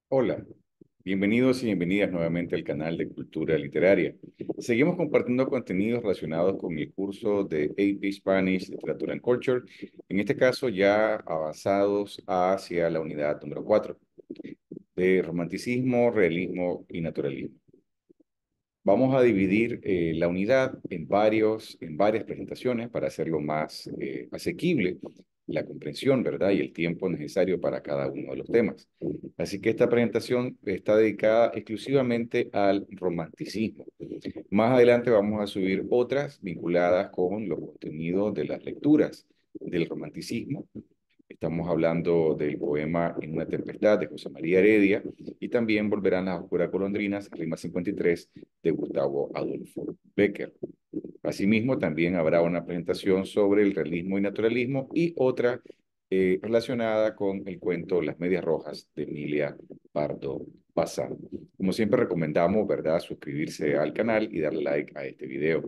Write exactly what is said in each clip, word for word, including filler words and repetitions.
Hola, bienvenidos y bienvenidas nuevamente al canal de Cultura Literaria. Seguimos compartiendo contenidos relacionados con el curso de A P Spanish Literature and Culture, en este caso ya avanzados hacia la unidad número cuatro de romanticismo, realismo y naturalismo. Vamos a dividir eh, la unidad en, varios, en varias presentaciones para hacerlo más eh, asequible, la comprensión, ¿verdad? Y el tiempo necesario para cada uno de los temas. Así que esta presentación está dedicada exclusivamente al romanticismo. Más adelante vamos a subir otras vinculadas con los contenidos de las lecturas del romanticismo. Estamos hablando del poema En una tempestad de José María Heredia y también Volverán las oscuras golondrinas, rima cincuenta y tres de Gustavo Adolfo Bécquer. Asimismo, también habrá una presentación sobre el realismo y naturalismo y otra eh, relacionada con el cuento Las Medias Rojas de Emilia Pardo Bazán. Como siempre recomendamos, ¿verdad?, suscribirse al canal y darle like a este video.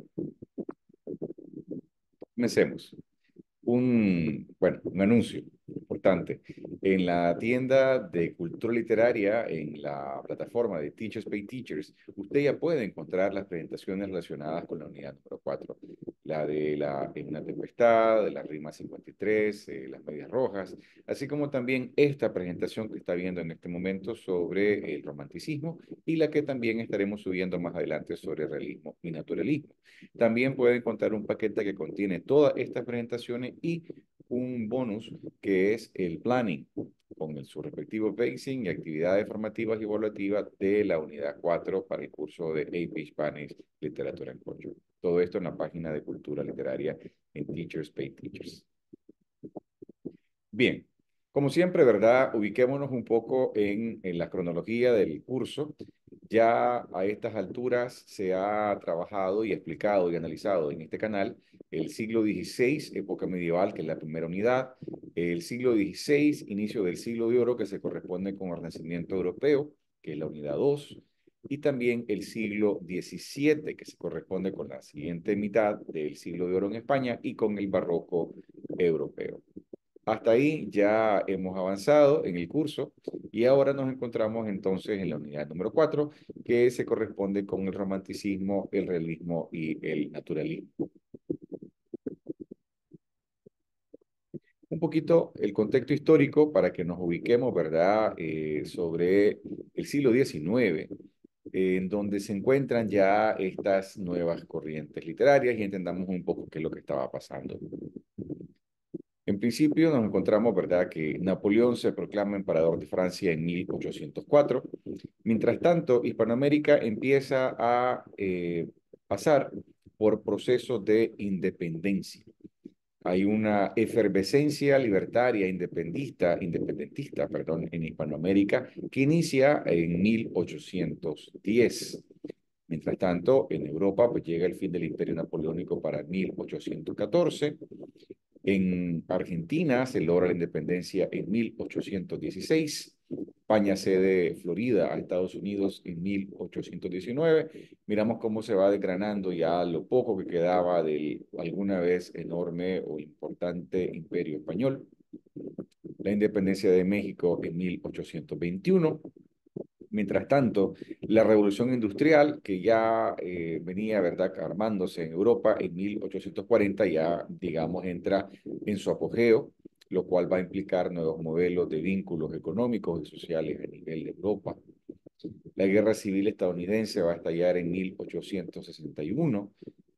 Comencemos. Un, bueno, un anuncio importante. En la tienda de cultura literaria, en la plataforma de Teachers Pay Teachers, usted ya puede encontrar las presentaciones relacionadas con la unidad número cuatro. La de la En una tempestad, de la rima cincuenta y tres, eh, las medias rojas, así como también esta presentación que está viendo en este momento sobre el romanticismo y la que también estaremos subiendo más adelante sobre realismo y naturalismo. También puede encontrar un paquete que contiene todas estas presentaciones y un bonus que es el planning con el, su respectivo pacing y actividades formativas y evaluativas de la unidad cuatro para el curso de A P Spanish Literatura and Culture. Todo esto en la página de Cultura Literaria en Teachers Pay Teachers. Bien, como siempre, ¿verdad? Ubiquémonos un poco en, en la cronología del curso. Ya a estas alturas se ha trabajado y explicado y analizado en este canal el siglo dieciséis, época medieval, que es la primera unidad, el siglo dieciséis, inicio del siglo de oro, que se corresponde con el Renacimiento europeo, que es la unidad dos, y también el siglo diecisiete, que se corresponde con la siguiente mitad del siglo de oro en España y con el barroco europeo. Hasta ahí ya hemos avanzado en el curso y ahora nos encontramos entonces en la unidad número cuatro, que se corresponde con el romanticismo, el realismo y el naturalismo. Un poquito el contexto histórico para que nos ubiquemos, ¿verdad?, eh, sobre el siglo diecinueve, eh, en donde se encuentran ya estas nuevas corrientes literarias y entendamos un poco qué es lo que estaba pasando. En principio nos encontramos, ¿verdad?, que Napoleón se proclama emperador de Francia en mil ochocientos cuatro. Mientras tanto, Hispanoamérica empieza a eh, pasar por procesos de independencia. Hay una efervescencia libertaria independentista, independentista, perdón, en Hispanoamérica que inicia en mil ochocientos diez. Mientras tanto, en Europa pues, llega el fin del Imperio Napoleónico para mil ochocientos catorce. En Argentina se logra la independencia en mil ochocientos dieciséis. España cede Florida a Estados Unidos en mil ochocientos diecinueve. Miramos cómo se va desgranando ya lo poco que quedaba del alguna vez enorme o importante imperio español. La independencia de México en mil ochocientos veintiuno. Mientras tanto, la revolución industrial, que ya eh, venía, ¿verdad?, armándose en Europa en mil ochocientos cuarenta, ya, digamos, entra en su apogeo, lo cual va a implicar nuevos modelos de vínculos económicos y sociales a nivel de Europa. La guerra civil estadounidense va a estallar en mil ochocientos sesenta y uno.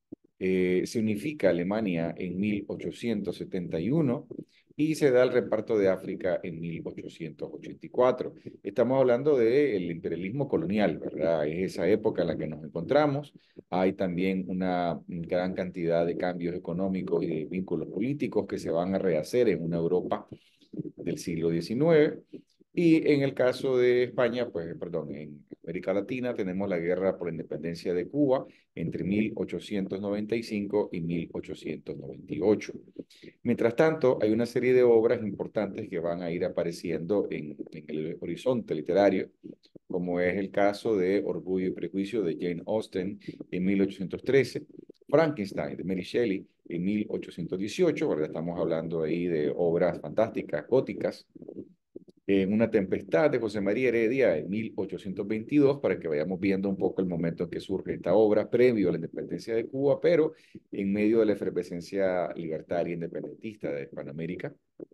Eh, se unifica Alemania en mil ochocientos setenta y uno y se da el reparto de África en mil ochocientos ochenta y cuatro. Estamos hablando del imperialismo colonial, ¿verdad? Es esa época en la que nos encontramos. Hay también una gran cantidad de cambios económicos y de vínculos políticos que se van a rehacer en una Europa del siglo diecinueve. Y en el caso de España, pues, perdón, en América Latina tenemos la guerra por la independencia de Cuba entre mil ochocientos noventa y cinco y mil ochocientos noventa y ocho. Mientras tanto, hay una serie de obras importantes que van a ir apareciendo en, en el horizonte literario, como es el caso de Orgullo y Prejuicio de Jane Austen en mil ochocientos trece, Frankenstein de Mary Shelley en mil ochocientos dieciocho, ¿verdad? Estamos hablando ahí de obras fantásticas, góticas. en Una tempestad de José María Heredia en mil ochocientos veintidós, para que vayamos viendo un poco el momento en que surge esta obra, previo a la independencia de Cuba, pero en medio de la efervescencia libertaria e independentista de Hispanoamérica.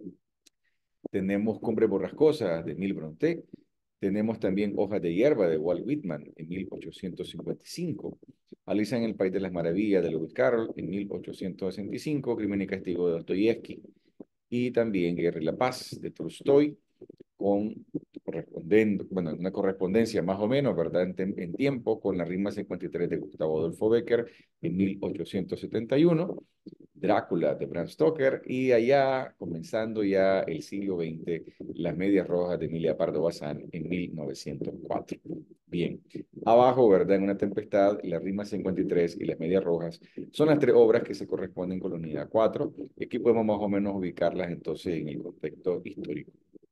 Tenemos Cumbres Borrascosas de Emil Brontë. Tenemos también Hojas de hierba de Walt Whitman en mil ochocientos cincuenta y cinco. Alicia en el País de las Maravillas de Lewis Carroll en mil ochocientos sesenta y cinco. Crimen y Castigo de Dostoyevsky. Y también Guerra y la Paz de Tolstoy, con correspondiendo, bueno, una correspondencia más o menos, ¿verdad? En, en tiempo, con la rima cincuenta y tres de Gustavo Adolfo Bécquer en mil ochocientos setenta y uno. Drácula de Bram Stoker, y allá, comenzando ya el siglo veinte, Las Medias Rojas de Emilia Pardo Bazán en mil novecientos cuatro. Bien, abajo, ¿verdad? En Una tempestad, La rima cincuenta y tres y Las Medias Rojas son las tres obras que se corresponden con la unidad cuatro. Aquí podemos más o menos ubicarlas entonces en el contexto histórico.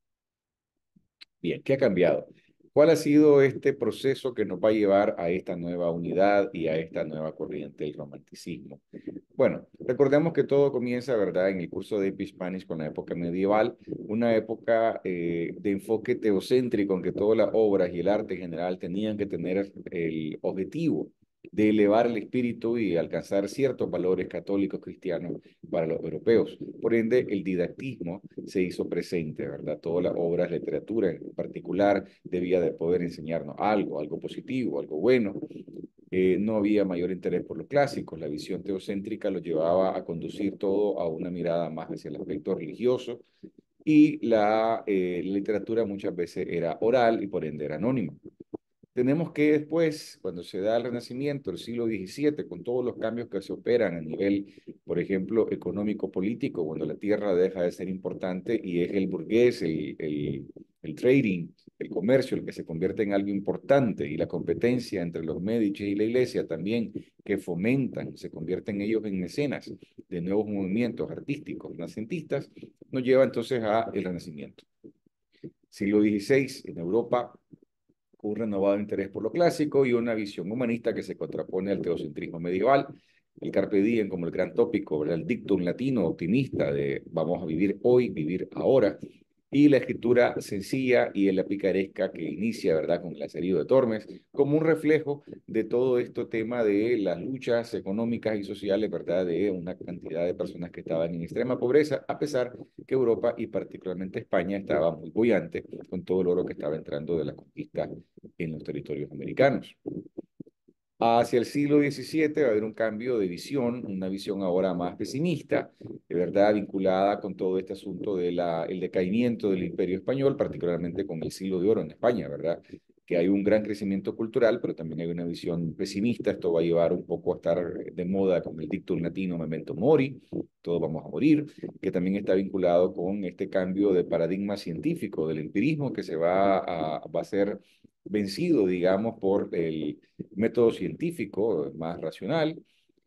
Bien, ¿qué ha cambiado? ¿Cuál ha sido este proceso que nos va a llevar a esta nueva unidad y a esta nueva corriente del romanticismo? Bueno, recordemos que todo comienza, ¿verdad?, en el curso de Deep Spanish con la época medieval, una época eh, de enfoque teocéntrico en que todas las obras y el arte en general tenían que tener el objetivo de elevar el espíritu y alcanzar ciertos valores católicos cristianos para los europeos. Por ende, el didactismo se hizo presente, ¿verdad? Todas las obras, literatura en particular, debía de poder enseñarnos algo, algo positivo, algo bueno. Eh, no había mayor interés por los clásicos. La visión teocéntrica lo llevaba a conducir todo a una mirada más hacia el aspecto religioso, y la eh, literatura muchas veces era oral y por ende era anónima. Tenemos que después, cuando se da el Renacimiento, el siglo diecisiete, con todos los cambios que se operan a nivel, por ejemplo, económico-político, cuando la tierra deja de ser importante y es el burgués, el, el, el trading, el comercio, el que se convierte en algo importante, y la competencia entre los Medici y la Iglesia también, que fomentan, se convierten ellos en mecenas de nuevos movimientos artísticos renacentistas, nos lleva entonces a el Renacimiento. Siglo dieciséis, en Europa, un renovado interés por lo clásico y una visión humanista que se contrapone al teocentrismo medieval. El carpe diem como el gran tópico, ¿verdad? El dictum latino optimista de vamos a vivir hoy, vivir ahora, y la escritura sencilla y la picaresca que inicia, ¿verdad?, con el Lazarillo de Tormes, como un reflejo de todo este tema de las luchas económicas y sociales, ¿verdad?, de una cantidad de personas que estaban en extrema pobreza, a pesar que Europa y particularmente España estaba muy boyante con todo el oro que estaba entrando de la conquista en los territorios americanos. Hacia el siglo diecisiete va a haber un cambio de visión, una visión ahora más pesimista, de verdad vinculada con todo este asunto del de decaimiento del Imperio Español, particularmente con el siglo de oro en España, ¿verdad? Que hay un gran crecimiento cultural, pero también hay una visión pesimista. Esto va a llevar un poco a estar de moda con el dictum latino Memento Mori, todos vamos a morir, que también está vinculado con este cambio de paradigma científico del empirismo que se va a, va a ser vencido, digamos, por el método científico más racional,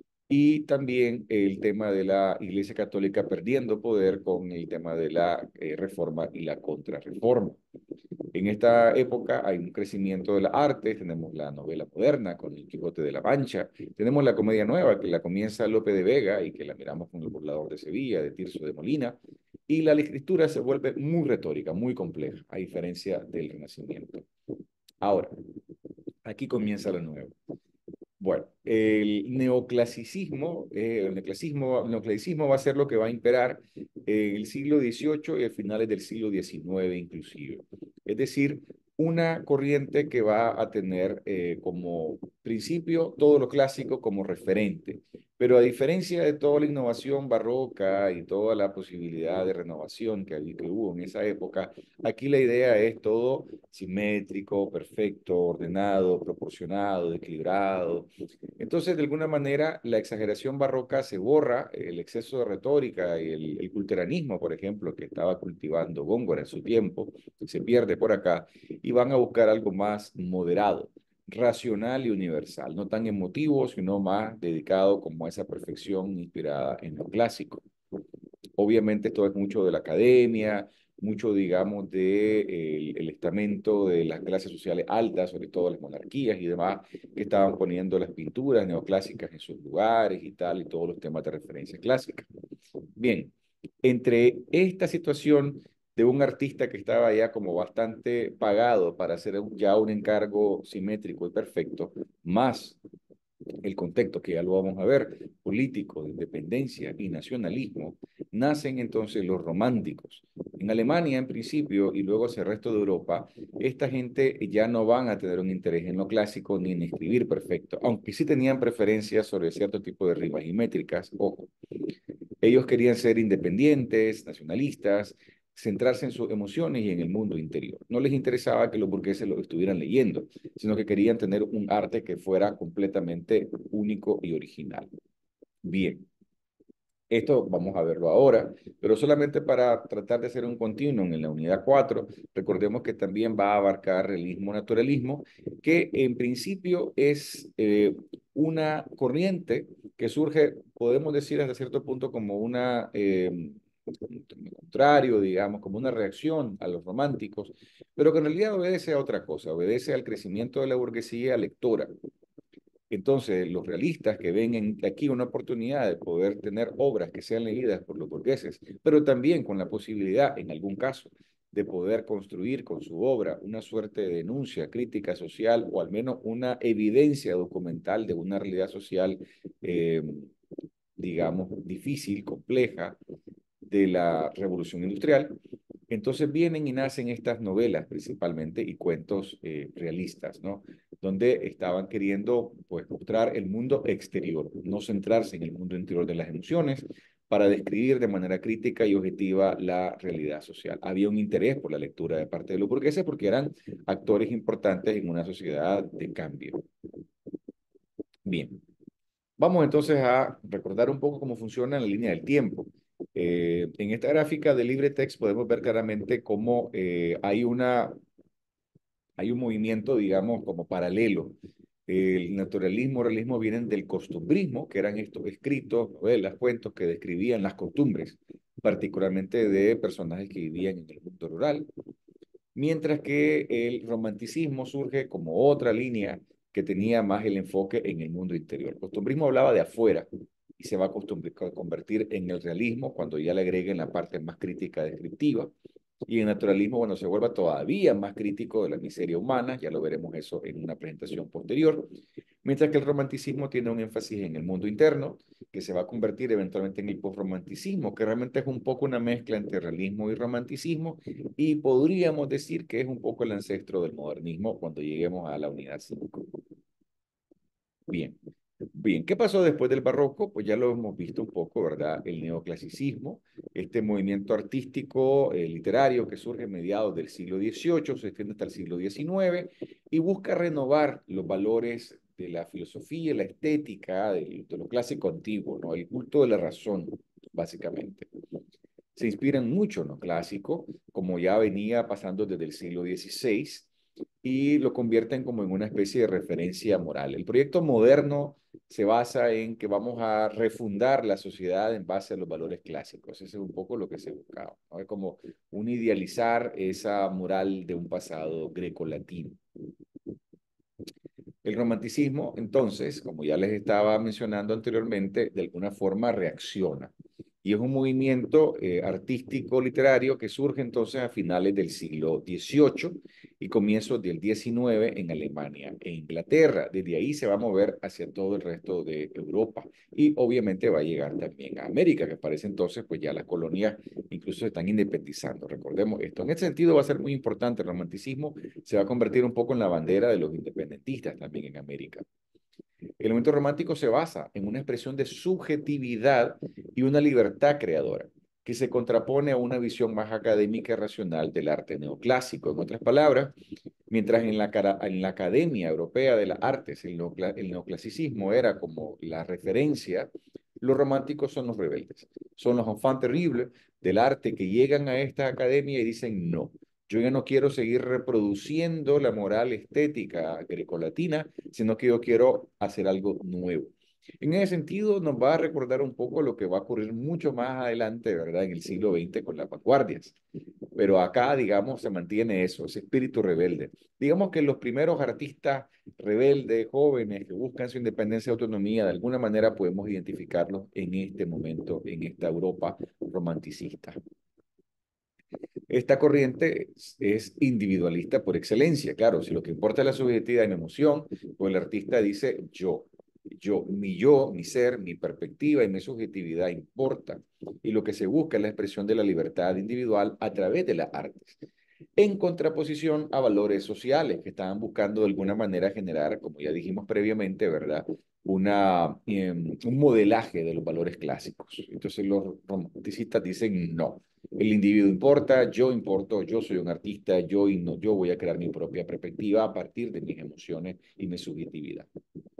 y también el tema de la Iglesia Católica perdiendo poder con el tema de la eh, reforma y la contrarreforma. En esta época hay un crecimiento de las artes, tenemos la novela moderna con el Quijote de la Mancha, tenemos la comedia nueva que la comienza Lope de Vega y que la miramos con El Burlador de Sevilla, de Tirso de Molina, y la escritura se vuelve muy retórica, muy compleja, a diferencia del Renacimiento. Ahora, aquí comienza lo nuevo. Bueno, el neoclasicismo, eh, el neoclasicismo, el neoclasicismo va a ser lo que va a imperar en el siglo dieciocho y a finales del siglo diecinueve inclusive. Es decir, una corriente que va a tener eh, como principio todo lo clásico como referente. Pero a diferencia de toda la innovación barroca y toda la posibilidad de renovación que, que hubo en esa época, aquí la idea es todo simétrico, perfecto, ordenado, proporcionado, equilibrado. Entonces, de alguna manera, la exageración barroca se borra, el exceso de retórica y el, el culteranismo, por ejemplo, que estaba cultivando Góngora en su tiempo, se pierde por acá, y van a buscar algo más moderado, racional y universal, no tan emotivo, sino más dedicado como a esa perfección inspirada en lo clásico. Obviamente esto es mucho de la academia, mucho, digamos, de, eh, el estamento de las clases sociales altas, sobre todo las monarquías y demás, que estaban poniendo las pinturas neoclásicas en sus lugares y tal, y todos los temas de referencia clásica. Bien, entre esta situación de un artista que estaba ya como bastante pagado para hacer ya un encargo simétrico y perfecto, más el contexto que ya lo vamos a ver, político, de independencia y nacionalismo, nacen entonces los románticos. En Alemania, en principio, y luego hacia el resto de Europa, esta gente ya no van a tener un interés en lo clásico ni en escribir perfecto, aunque sí tenían preferencias sobre cierto tipo de rimas y métricas, ojo. Ellos querían ser independientes, nacionalistas, centrarse en sus emociones y en el mundo interior. No les interesaba que los burgueses lo estuvieran leyendo, sino que querían tener un arte que fuera completamente único y original. Bien, esto vamos a verlo ahora, pero solamente para tratar de hacer un continuum en la unidad cuatro, recordemos que también va a abarcar realismo-naturalismo, que en principio es eh, una corriente que surge, podemos decir hasta cierto punto, como una, eh, contrario, digamos, como una reacción a los románticos, pero que en realidad obedece a otra cosa, obedece al crecimiento de la burguesía lectora. Entonces, los realistas que ven en, aquí una oportunidad de poder tener obras que sean leídas por los burgueses, pero también con la posibilidad, en algún caso, de poder construir con su obra una suerte de denuncia, crítica social o al menos una evidencia documental de una realidad social, eh, digamos, difícil, compleja, de la revolución industrial. Entonces vienen y nacen estas novelas principalmente y cuentos eh, realistas, ¿no? Donde estaban queriendo pues mostrar el mundo exterior, no centrarse en el mundo interior de las emociones para describir de manera crítica y objetiva la realidad social. Había un interés por la lectura de parte de los burgueses porque eran actores importantes en una sociedad de cambio. Bien. Vamos entonces a recordar un poco cómo funciona la línea del tiempo. Eh, en esta gráfica de LibreText podemos ver claramente cómo eh, hay una, hay un movimiento, digamos, como paralelo. El naturalismo, el realismo vienen del costumbrismo, que eran estos escritos, novelas, cuentos que describían las costumbres, particularmente de personajes que vivían en el mundo rural, mientras que el romanticismo surge como otra línea que tenía más el enfoque en el mundo interior. El costumbrismo hablaba de afuera y se va a convertir en el realismo cuando ya le agreguen la parte más crítica descriptiva. Y el naturalismo, bueno, se vuelve todavía más crítico de la miseria humana, ya lo veremos eso en una presentación posterior, mientras que el romanticismo tiene un énfasis en el mundo interno, que se va a convertir eventualmente en el posromanticismo, que realmente es un poco una mezcla entre realismo y romanticismo, y podríamos decir que es un poco el ancestro del modernismo cuando lleguemos a la unidad cinco. Bien. Bien, ¿qué pasó después del barroco? Pues ya lo hemos visto un poco, ¿verdad? El neoclasicismo, este movimiento artístico, eh, literario que surge a mediados del siglo dieciocho, se extiende hasta el siglo diecinueve y busca renovar los valores de la filosofía, la estética, de, de lo clásico antiguo, ¿no? El culto de la razón, básicamente. Se inspiran mucho en lo clásico, como ya venía pasando desde el siglo dieciséis, y lo convierten como en una especie de referencia moral. El proyecto moderno se basa en que vamos a refundar la sociedad en base a los valores clásicos. Eso es un poco lo que se buscaba, ¿no? Es como un idealizar esa moral de un pasado greco-latino. El romanticismo, entonces, como ya les estaba mencionando anteriormente, de alguna forma reacciona. Y es un movimiento eh, artístico literario que surge entonces a finales del siglo dieciocho y comienzos del diecinueve en Alemania e Inglaterra. Desde ahí se va a mover hacia todo el resto de Europa y obviamente va a llegar también a América, que parece entonces pues ya las colonias incluso se están independizando. Recordemos esto. En ese sentido va a ser muy importante. El romanticismo se va a convertir un poco en la bandera de los independentistas también en América. El elemento romántico se basa en una expresión de subjetividad y una libertad creadora, que se contrapone a una visión más académica y racional del arte neoclásico. En otras palabras, mientras en la, en la Academia Europea de las Artes el, neocla el neoclasicismo era como la referencia, los románticos son los rebeldes, son los enfants terribles del arte que llegan a esta academia y dicen no. Yo ya no quiero seguir reproduciendo la moral estética grecolatina, sino que yo quiero hacer algo nuevo. En ese sentido, nos va a recordar un poco lo que va a ocurrir mucho más adelante, ¿verdad? En el siglo veinte con las vanguardias. Pero acá, digamos, se mantiene eso, ese espíritu rebelde. Digamos que los primeros artistas rebeldes, jóvenes, que buscan su independencia y autonomía, de alguna manera podemos identificarlos en este momento, en esta Europa romanticista. Esta corriente es, es individualista por excelencia. Claro, si lo que importa es la subjetividad y la emoción, pues el artista dice yo. Yo, mi yo, mi ser, mi perspectiva y mi subjetividad importa. Y lo que se busca es la expresión de la libertad individual a través de las artes, en contraposición a valores sociales que estaban buscando de alguna manera generar, como ya dijimos previamente, ¿verdad? Una, eh, un modelaje de los valores clásicos. Entonces los romanticistas dicen no, el individuo importa, yo importo, yo soy un artista, yo, y no, yo voy a crear mi propia perspectiva a partir de mis emociones y mi subjetividad.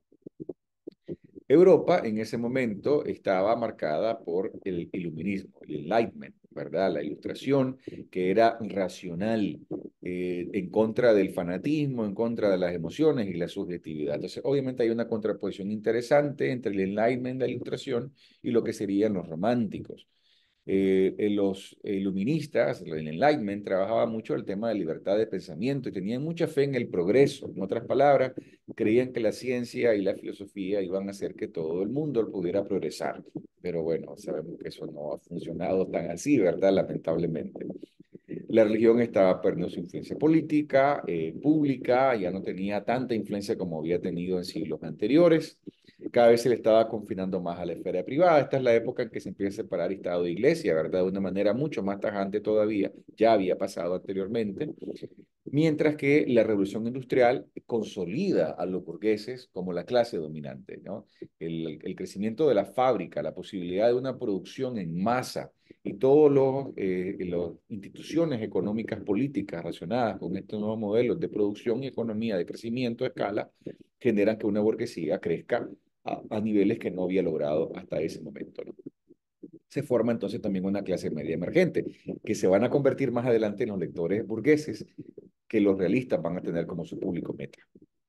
Europa en ese momento estaba marcada por el iluminismo, el enlightenment, ¿verdad? La ilustración que era racional, eh, en contra del fanatismo, en contra de las emociones y la subjetividad. Entonces, obviamente hay una contraposición interesante entre el enlightenment, la ilustración, y lo que serían los románticos. Eh, eh, los iluministas, el Enlightenment, trabajaba mucho el tema de libertad de pensamiento y tenían mucha fe en el progreso. En otras palabras, creían que la ciencia y la filosofía iban a hacer que todo el mundo pudiera progresar. Pero bueno, sabemos que eso no ha funcionado tan así, ¿verdad? Lamentablemente. La religión estaba perdiendo su influencia política, eh, pública, ya no tenía tanta influencia como había tenido en siglos anteriores. Cada vez se le estaba confinando más a la esfera privada. Esta es la época en que se empieza a separar Estado e Iglesia, ¿verdad? De una manera mucho más tajante todavía. Ya había pasado anteriormente. Mientras que la revolución industrial consolida a los burgueses como la clase dominante, ¿no? El, el crecimiento de la fábrica, la posibilidad de una producción en masa y todas las eh, instituciones económicas políticas relacionadas con estos nuevos modelos de producción y economía de crecimiento a escala generan que una burguesía crezca a, a niveles que no había logrado hasta ese momento, ¿no? Se forma entonces también una clase media emergente, que se van a convertir más adelante en los lectores burgueses, que los realistas van a tener como su público meta.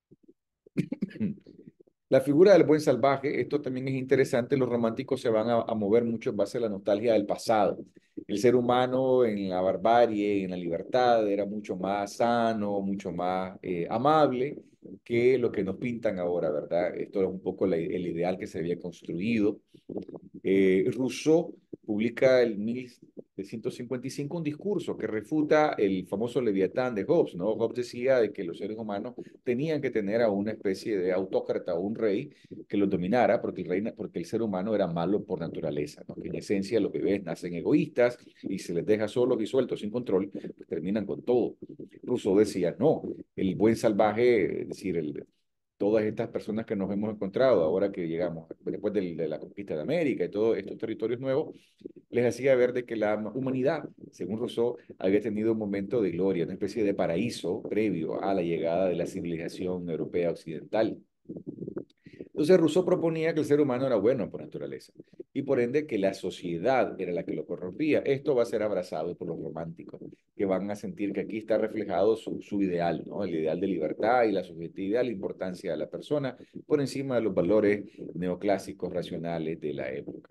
La figura del buen salvaje, esto también es interesante, los románticos se van a, a, mover mucho en base a la nostalgia del pasado. El ser humano en la barbarie, en la libertad, era mucho más sano, mucho más eh, amable que lo que nos pintan ahora, ¿verdad? Esto es un poco la, el ideal que se había construido. Eh, Rousseau publica en mil setecientos cincuenta y cinco un discurso que refuta el famoso Leviatán de Hobbes, ¿no? Hobbes decía de que los seres humanos tenían que tener a una especie de autócrata o un rey que los dominara porque el, rey, porque el ser humano era malo por naturaleza, ¿no? Que en esencia los bebés nacen egoístas y se les deja solos y sueltos sin control, pues terminan con todo. Rousseau decía, no, el buen salvaje, es decir, el, todas estas personas que nos hemos encontrado ahora que llegamos, después de, de la conquista de América y todos estos territorios nuevos, les hacía ver de que la humanidad, según Rousseau, había tenido un momento de gloria, una especie de paraíso previo a la llegada de la civilización europea occidental. Entonces Rousseau proponía que el ser humano era bueno por naturaleza y por ende que la sociedad era la que lo corrompía. Esto va a ser abrazado por los románticos, que van a sentir que aquí está reflejado su, su ideal, ¿no? El ideal de libertad y la subjetividad, la importancia de la persona por encima de los valores neoclásicos racionales de la época.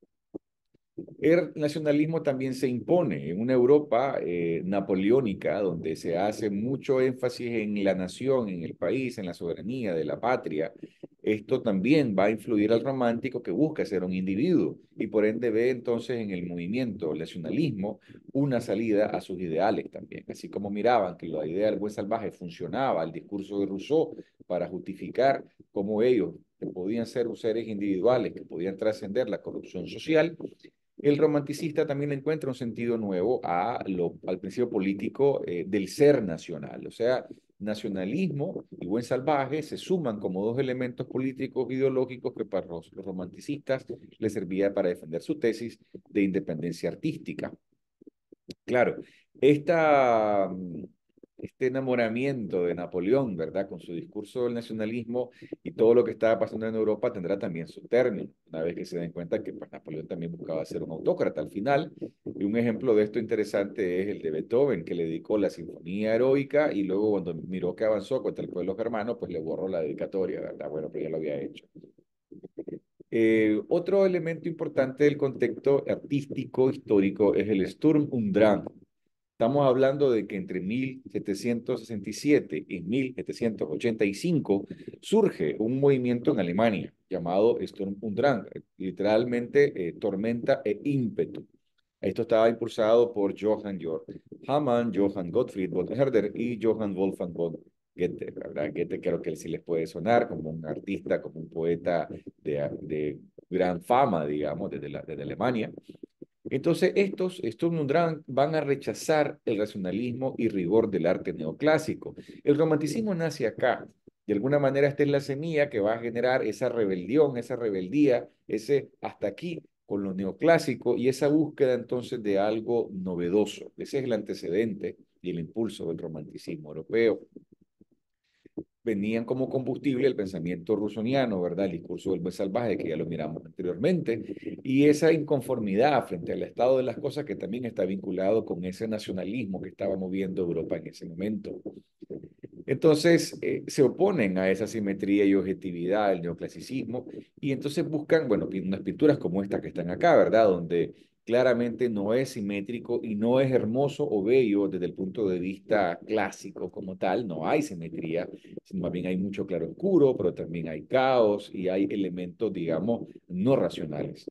El nacionalismo también se impone en una Europa eh, napoleónica, donde se hace mucho énfasis en la nación, en el país, en la soberanía de la patria. Esto también va a influir al romántico que busca ser un individuo y por ende ve entonces en el movimiento el nacionalismo una salida a sus ideales también. Así como miraban que la idea del buen salvaje funcionaba, el discurso de Rousseau, para justificar cómo ellos podían ser seres individuales que podían trascender la corrupción social. El romanticista también encuentra un sentido nuevo a lo, al principio político eh, del ser nacional. O sea, nacionalismo y buen salvaje se suman como dos elementos políticos ideológicos que para los, los romanticistas les servía para defender su tesis de independencia artística. Claro, esta, este enamoramiento de Napoleón, ¿verdad? Con su discurso del nacionalismo y todo lo que estaba pasando en Europa tendrá también su término, una vez que se den cuenta que pues, Napoleón también buscaba ser un autócrata al final. Y un ejemplo de esto interesante es el de Beethoven, que le dedicó la Sinfonía Heroica y luego cuando miró que avanzó contra el pueblo germano, pues le borró la dedicatoria, ¿verdad? Bueno, pero ya lo había hecho. Eh, otro elemento importante del contexto artístico histórico es el Sturm und Drang. Estamos hablando de que entre mil setecientos sesenta y siete y mil setecientos ochenta y cinco surge un movimiento en Alemania llamado Sturm und Drang, literalmente eh, tormenta e ímpetu. Esto estaba impulsado por Johann Georg Hamann, Johann Gottfried von Herder y Johann Wolfgang von Goethe, ¿verdad? Goethe creo que sí les puede sonar como un artista, como un poeta de, de gran fama, digamos, desde, la, desde Alemania. Entonces, estos Sturm und Drang van a rechazar el racionalismo y rigor del arte neoclásico. El romanticismo nace acá. De alguna manera, esta es la semilla que va a generar esa rebelión, esa rebeldía, ese hasta aquí con lo neoclásico y esa búsqueda entonces de algo novedoso. Ese es el antecedente y el impulso del romanticismo europeo. Venían como combustible el pensamiento rusoniano, ¿verdad? El discurso del buen salvaje, que ya lo miramos anteriormente, y esa inconformidad frente al estado de las cosas que también está vinculado con ese nacionalismo que estaba moviendo Europa en ese momento. Entonces, eh, se oponen a esa simetría y objetividad del neoclasicismo y entonces buscan, bueno, unas pinturas como esta que están acá, ¿verdad? Donde claramente no es simétrico y no es hermoso o bello desde el punto de vista clásico como tal, no hay simetría, sino más bien hay mucho claroscuro, pero también hay caos y hay elementos, digamos, no racionales.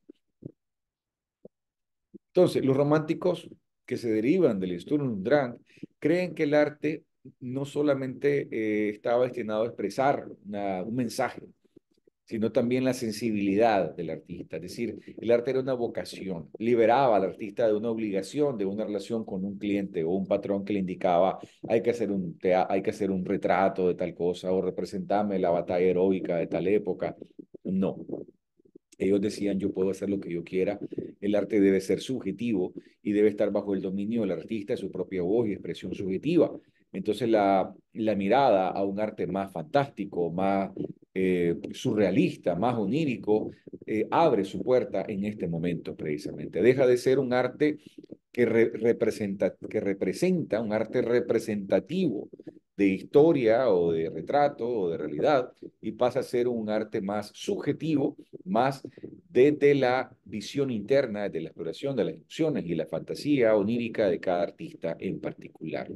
Entonces, los románticos que se derivan del Sturm und Drang creen que el arte no solamente eh, estaba destinado a expresar una, un mensaje, sino también la sensibilidad del artista. Es decir, el arte era una vocación, liberaba al artista de una obligación, de una relación con un cliente o un patrón que le indicaba hay que hacer un, hay que hacer un retrato de tal cosa o representarme la batalla heroica de tal época. No, ellos decían, yo puedo hacer lo que yo quiera, el arte debe ser subjetivo y debe estar bajo el dominio del artista, de su propia voz y expresión subjetiva. Entonces la, la mirada a un arte más fantástico, más eh, surrealista, más onírico, eh, abre su puerta en este momento precisamente. Deja de ser un arte que, re, representa, que representa, un arte representativo de historia o de retrato o de realidad y pasa a ser un arte más subjetivo, más desde la visión interna, de la exploración de las emociones y la fantasía onírica de cada artista en particular.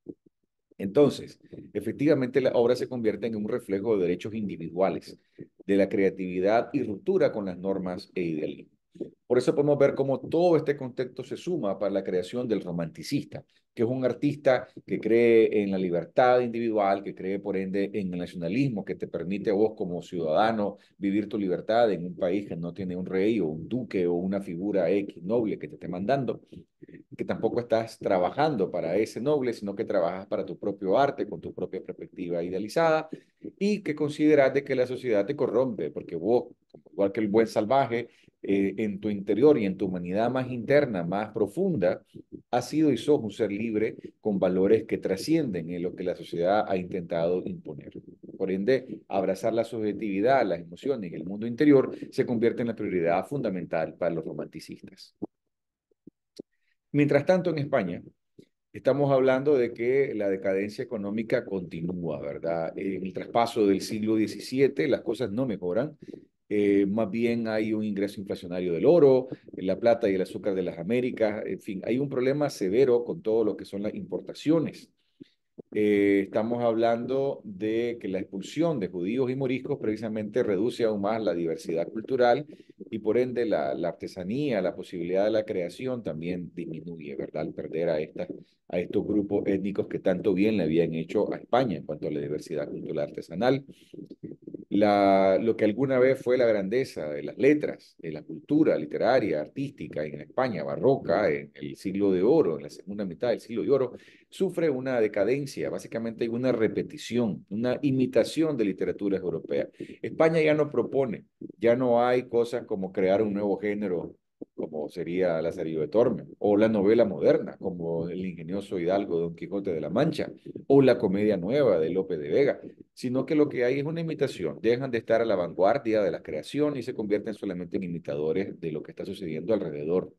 Entonces, efectivamente la obra se convierte en un reflejo de derechos individuales, de la creatividad y ruptura con las normas e idealismo. Por eso podemos ver cómo todo este contexto se suma para la creación del romanticista, que es un artista que cree en la libertad individual, que cree por ende en el nacionalismo, que te permite a vos como ciudadano vivir tu libertad en un país que no tiene un rey o un duque o una figura X noble que te esté mandando, que tampoco estás trabajando para ese noble, sino que trabajas para tu propio arte, con tu propia perspectiva idealizada, y que consideras de que la sociedad te corrompe, porque vos, igual que el buen salvaje, eh, en tu interior y en tu humanidad más interna, más profunda, has sido y sos un ser libre con valores que trascienden en lo que la sociedad ha intentado imponer. Por ende, abrazar la subjetividad, las emociones y el mundo interior se convierte en la prioridad fundamental para los romanticistas. Mientras tanto, en España, estamos hablando de que la decadencia económica continúa, ¿verdad? En el traspaso del siglo diecisiete, las cosas no mejoran. Eh, más bien hay un ingreso inflacionario del oro, la plata y el azúcar de las Américas, en fin, hay un problema severo con todo lo que son las importaciones. Eh, estamos hablando de que la expulsión de judíos y moriscos precisamente reduce aún más la diversidad cultural y por ende la, la artesanía, la posibilidad de la creación también disminuye, ¿verdad? Al perder a, estas, a estos grupos étnicos que tanto bien le habían hecho a España en cuanto a la diversidad cultural artesanal. La, lo que alguna vez fue la grandeza de las letras, de la cultura literaria, artística en España barroca, en el siglo de oro, en la segunda mitad del siglo de oro, sufre una decadencia, básicamente hay una repetición, una imitación de literaturas europeas. España ya no propone, ya no hay cosas como crear un nuevo género, como sería Lazarillo de Tormes, o la novela moderna, como El ingenioso Hidalgo Don Quijote de la Mancha, o la comedia nueva de Lope de Vega, sino que lo que hay es una imitación. Dejan de estar a la vanguardia de la creación y se convierten solamente en imitadores de lo que está sucediendo alrededor.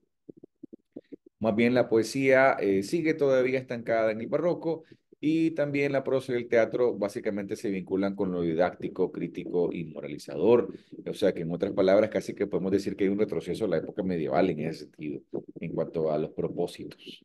Más bien la poesía eh, sigue todavía estancada en el barroco y también la prosa y el teatro básicamente se vinculan con lo didáctico, crítico y moralizador. O sea que en otras palabras casi que podemos decir que hay un retroceso a la época medieval en ese sentido, en cuanto a los propósitos.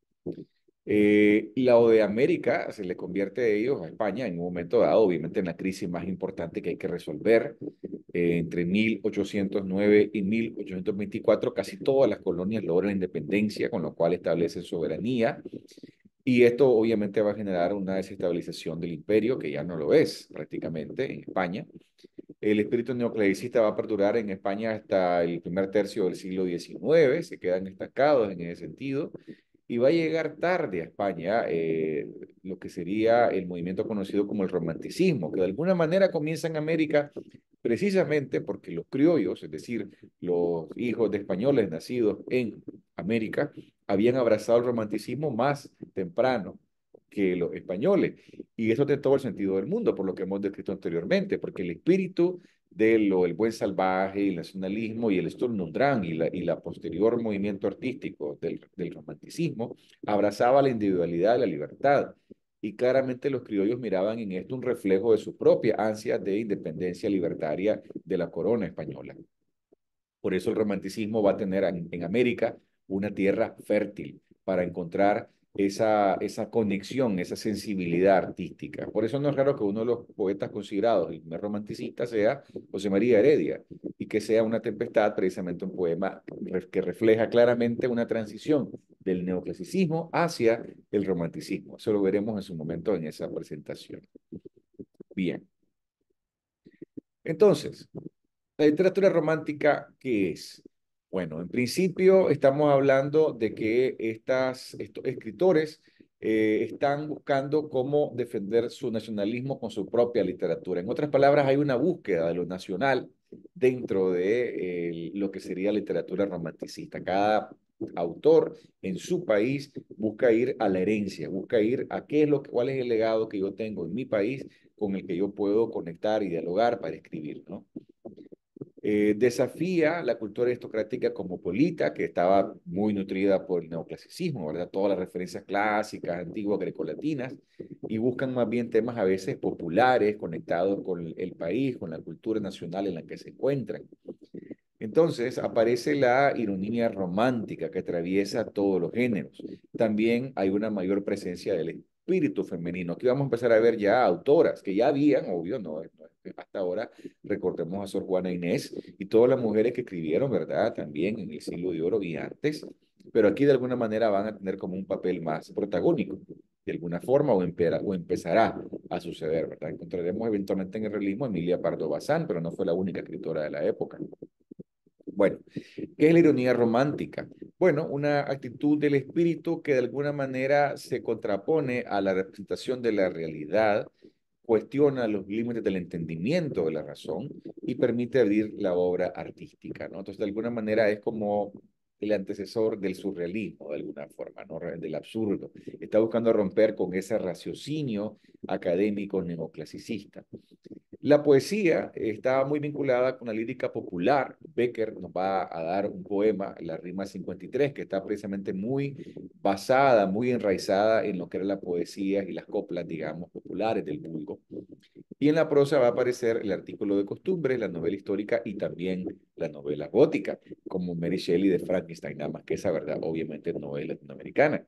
Eh, la O de América se le convierte a ellos, a España, en un momento dado, obviamente en la crisis más importante que hay que resolver. eh, entre mil ochocientos nueve y mil ochocientos veinticuatro, casi todas las colonias logran la independencia, con lo cual establecen soberanía. Y esto obviamente va a generar una desestabilización del imperio, que ya no lo es prácticamente en España. El espíritu neoclasicista va a perdurar en España hasta el primer tercio del siglo diecinueve, se quedan estancados en ese sentido, y va a llegar tarde a España eh, lo que sería el movimiento conocido como el romanticismo, que de alguna manera comienza en América precisamente porque los criollos, es decir, los hijos de españoles nacidos en América, habían abrazado el romanticismo más temprano que los españoles. Y eso tiene todo el sentido del mundo, por lo que hemos descrito anteriormente, porque el espíritu de lo, el buen salvaje, el nacionalismo y el Sturm und Drang y la, y la posterior movimiento artístico del, del romanticismo abrazaba la individualidad y la libertad. Y claramente los criollos miraban en esto un reflejo de su propia ansia de independencia libertaria de la corona española. Por eso el romanticismo va a tener en, en América una tierra fértil para encontrar esa, esa conexión, esa sensibilidad artística. Por eso no es raro que uno de los poetas considerados el primer romanticista sea José María Heredia y que sea Una tempestad, precisamente un poema que refleja claramente una transición del neoclasicismo hacia el romanticismo. Eso lo veremos en su momento en esa presentación. Bien, entonces, la literatura romántica, ¿qué es? Bueno, en principio estamos hablando de que estas, estos escritores eh, están buscando cómo defender su nacionalismo con su propia literatura. En otras palabras, hay una búsqueda de lo nacional dentro de eh, lo que sería literatura romanticista. Cada autor en su país busca ir a la herencia, busca ir a qué es lo, cuál es el legado que yo tengo en mi país con el que yo puedo conectar y dialogar para escribir, ¿no? Eh, desafía la cultura aristocrática cosmopolita, que estaba muy nutrida por el neoclasicismo, ¿verdad? Todas las referencias clásicas, antiguas, grecolatinas, y buscan más bien temas a veces populares, conectados con el país, con la cultura nacional en la que se encuentran. Entonces aparece la ironía romántica que atraviesa todos los géneros. También hay una mayor presencia del espíritu femenino. Aquí vamos a empezar a ver ya autoras que ya habían, obvio, no, no hasta ahora, recordemos a Sor Juana Inés y todas las mujeres que escribieron, ¿verdad? También en el siglo de oro y antes, pero aquí de alguna manera van a tener como un papel más protagónico, de alguna forma, o, empera, o empezará a suceder, ¿verdad? Encontraremos eventualmente en el realismo a Emilia Pardo Bazán, pero no fue la única escritora de la época. Bueno, ¿qué es la ironía romántica? Bueno, una actitud del espíritu que de alguna manera se contrapone a la representación de la realidad, cuestiona los límites del entendimiento de la razón y permite abrir la obra artística, ¿no? Entonces, de alguna manera es como el antecesor del surrealismo, de alguna forma, ¿no? Del absurdo. Está buscando romper con ese raciocinio académico neoclasicista. La poesía está muy vinculada con la lírica popular. Becker nos va a dar un poema, la Rima cincuenta y tres, que está precisamente muy basada, muy enraizada en lo que era la poesía y las coplas, digamos, populares del vulgo. Y en la prosa va a aparecer el artículo de costumbres, la novela histórica y también la novela gótica, como Mary Shelley de Frankenstein, nada más que esa, ¿verdad? Obviamente no es latinoamericana.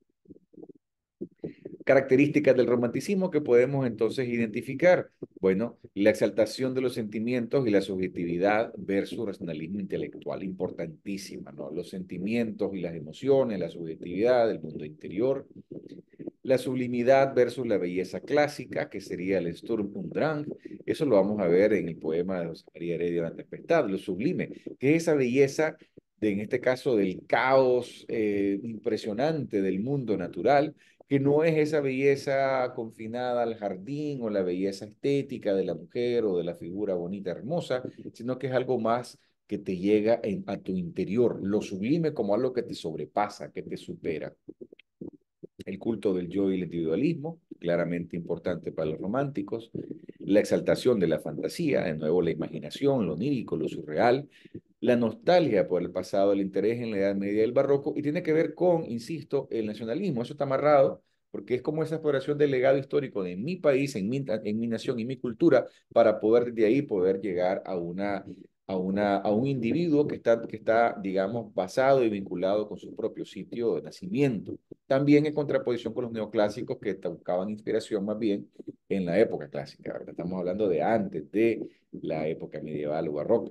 Características del romanticismo que podemos entonces identificar. Bueno, la exaltación de los sentimientos y la subjetividad versus racionalismo intelectual, importantísima, ¿no? Los sentimientos y las emociones, la subjetividad, el mundo interior. La sublimidad versus la belleza clásica, que sería el Sturm und Drang. Eso lo vamos a ver en el poema de José María Heredia, La tempestad, lo sublime, que es esa belleza, de, en este caso, del caos eh, impresionante del mundo natural, que no es esa belleza confinada al jardín o la belleza estética de la mujer o de la figura bonita, hermosa, sino que es algo más que te llega en, a tu interior, lo sublime como algo que te sobrepasa, que te supera. El culto del yo y el individualismo, claramente importante para los románticos, la exaltación de la fantasía, de nuevo la imaginación, lo onírico, lo surreal, la nostalgia por el pasado, el interés en la Edad Media y el Barroco, y tiene que ver con, insisto, el nacionalismo. Eso está amarrado porque es como esa exploración del legado histórico de mi país, en mi, en mi nación y mi cultura, para poder de ahí poder llegar a una a, una, a un individuo que está, que está, digamos, basado y vinculado con su propio sitio de nacimiento. También en contraposición con los neoclásicos que buscaban inspiración más bien en la época clásica, ¿verdad? Estamos hablando de antes de la época medieval o barroca.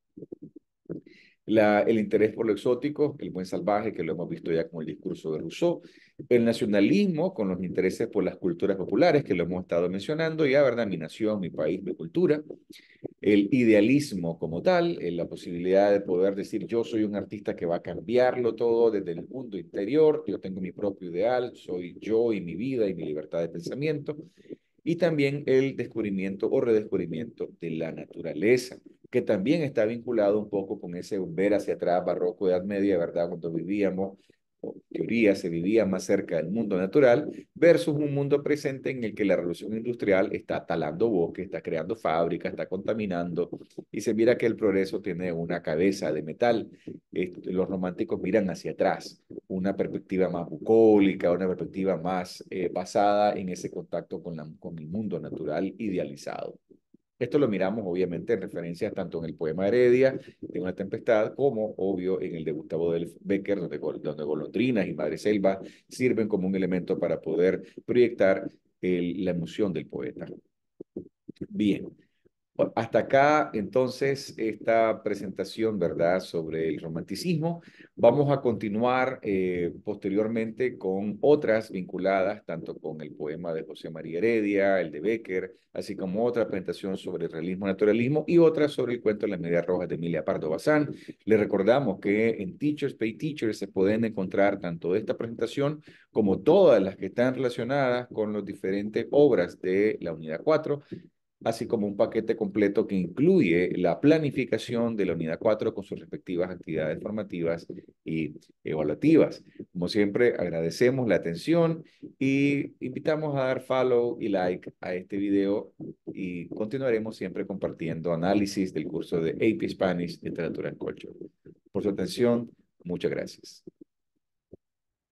La, el interés por lo exótico, el buen salvaje, que lo hemos visto ya con el discurso de Rousseau, el nacionalismo con los intereses por las culturas populares, que lo hemos estado mencionando, ya, ¿verdad? Mi nación, mi país, mi cultura, el idealismo como tal, eh, la posibilidad de poder decir yo soy un artista que va a cambiarlo todo desde el mundo interior, yo tengo mi propio ideal, soy yo y mi vida y mi libertad de pensamiento, y también el descubrimiento o redescubrimiento de la naturaleza, que también está vinculado un poco con ese ver hacia atrás, barroco, Edad Media, ¿verdad? Cuando vivíamos, o en teoría se vivía más cerca del mundo natural, versus un mundo presente en el que la revolución industrial está talando bosques, está creando fábricas, está contaminando, y se mira que el progreso tiene una cabeza de metal. Los románticos miran hacia atrás, una perspectiva más bucólica, una perspectiva más eh, basada en ese contacto con, la, con el mundo natural idealizado. Esto lo miramos obviamente en referencias tanto en el poema Heredia de una tempestad como obvio en el de Gustavo del Becker, donde, donde golondrinas y madre selva sirven como un elemento para poder proyectar el, la emoción del poeta. Bien, hasta acá, entonces, esta presentación, ¿verdad?, sobre el romanticismo. Vamos a continuar eh, posteriormente con otras vinculadas, tanto con el poema de José María Heredia, el de Becker, así como otra presentación sobre el realismo naturalismo y otra sobre el cuento de las medias rojas de Emilia Pardo Bazán. Les recordamos que en Teachers Pay Teachers se pueden encontrar tanto esta presentación como todas las que están relacionadas con las diferentes obras de la unidad cuatro, así como un paquete completo que incluye la planificación de la unidad cuatro con sus respectivas actividades formativas y evaluativas. Como siempre, agradecemos la atención y invitamos a dar follow y like a este video y continuaremos siempre compartiendo análisis del curso de A P Spanish, Literatura and Culture. Por su atención, muchas gracias.